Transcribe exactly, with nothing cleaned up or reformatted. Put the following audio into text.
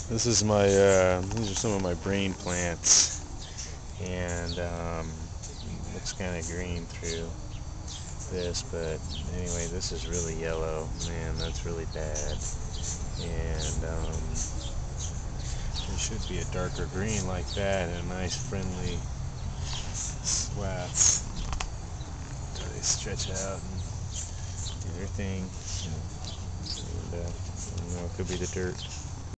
This is my, uh, these are some of my brain plants, and um, looks kind of green through this, but anyway, this is really yellow. Man, that's really bad. And um, it should be a darker green like that, and a nice friendly swaths. So they stretch out and do their thing. And uh, I don't know, it could be the dirt.